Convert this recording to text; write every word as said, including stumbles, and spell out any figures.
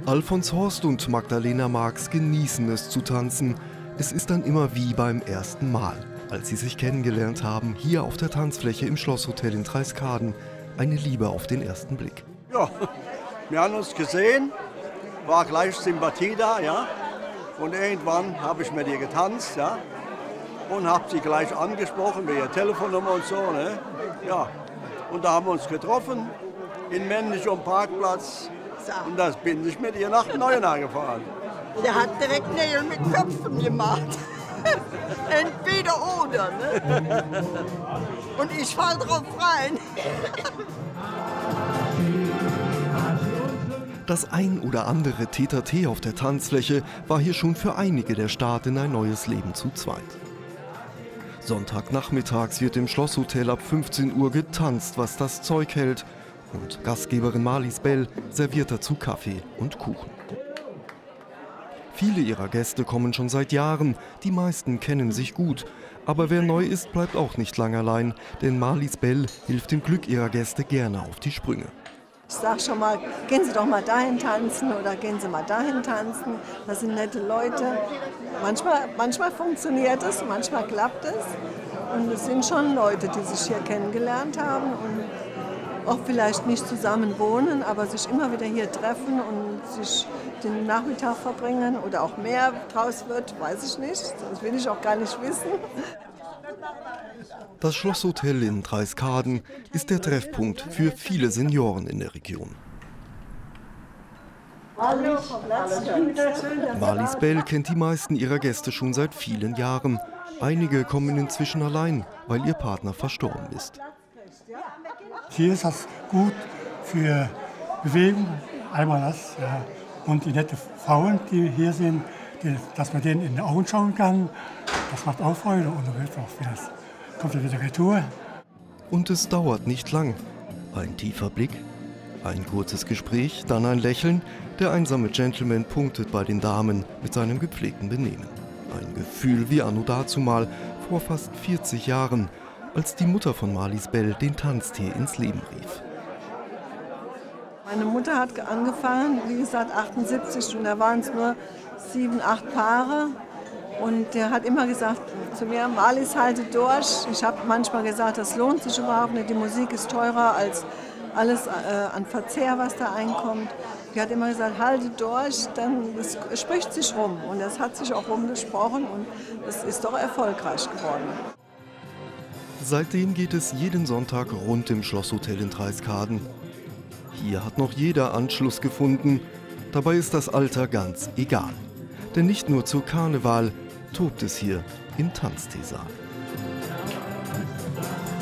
Alfons Horst und Magdalena Marx genießen es zu tanzen. Es ist dann immer wie beim ersten Mal, als sie sich kennengelernt haben, hier auf der Tanzfläche im Schlosshotel in Treis-Karden. Eine Liebe auf den ersten Blick. Ja, wir haben uns gesehen, war gleich Sympathie da, ja. Und irgendwann habe ich mit ihr getanzt, ja. Und habe sie gleich angesprochen, mit ihrer Telefonnummer und so, ne. Ja, und da haben wir uns getroffen, in Männlich am Parkplatz. Und da bin ich mit ihr nach Neuenahr gefahren. Der hat direkt Nägel mit Köpfen gemacht. Entweder oder, ne? Und ich fall drauf rein. Das ein oder andere Tete-a-Tete auf der Tanzfläche war hier schon für einige der Start in ein neues Leben zu zweit. Sonntagnachmittags wird im Schlosshotel ab fünfzehn Uhr getanzt, was das Zeug hält. Und Gastgeberin Marlies Bell serviert dazu Kaffee und Kuchen. Viele ihrer Gäste kommen schon seit Jahren, die meisten kennen sich gut. Aber wer neu ist, bleibt auch nicht lang allein, denn Marlies Bell hilft dem Glück ihrer Gäste gerne auf die Sprünge. Ich sage schon mal, gehen Sie doch mal dahin tanzen oder gehen Sie mal dahin tanzen. Das sind nette Leute. Manchmal, manchmal funktioniert es, manchmal klappt es. Und es sind schon Leute, die sich hier kennengelernt haben und auch vielleicht nicht zusammen wohnen, aber sich immer wieder hier treffen und sich den Nachmittag verbringen oder auch mehr draus wird, weiß ich nicht. Das will ich auch gar nicht wissen. Das Schlosshotel in Treis-Karden ist der Treffpunkt für viele Senioren in der Region. Marlies Bell kennt die meisten ihrer Gäste schon seit vielen Jahren. Einige kommen inzwischen allein, weil ihr Partner verstorben ist. Hier ist das gut für Bewegung, einmal das. Ja. Und die nette Frauen, die hier sind, die, dass man denen in die Augen schauen kann, das macht auch Freude. Und dann wird auch wieder, kommt wieder Retour. Und es dauert nicht lang. Ein tiefer Blick, ein kurzes Gespräch, dann ein Lächeln. Der einsame Gentleman punktet bei den Damen mit seinem gepflegten Benehmen. Ein Gefühl wie anno dazumal, vor fast vierzig Jahren, als die Mutter von Marlies Bell den Tanztee ins Leben rief. Meine Mutter hat angefangen, wie gesagt, achtundsiebzig, und da waren es nur sieben, acht Paare. Und der hat immer gesagt zu mir, Marlies, halte durch. Ich habe manchmal gesagt, das lohnt sich überhaupt nicht, die Musik ist teurer als alles äh, an Verzehr, was da einkommt. Die hat immer gesagt, halte durch, dann das spricht sich rum. Und das hat sich auch rumgesprochen und es ist doch erfolgreich geworden. Seitdem geht es jeden Sonntag rund im Schlosshotel in Treis-Karden. Hier hat noch jeder Anschluss gefunden. Dabei ist das Alter ganz egal. Denn nicht nur zur Karneval tobt es hier im Tanzteesaal.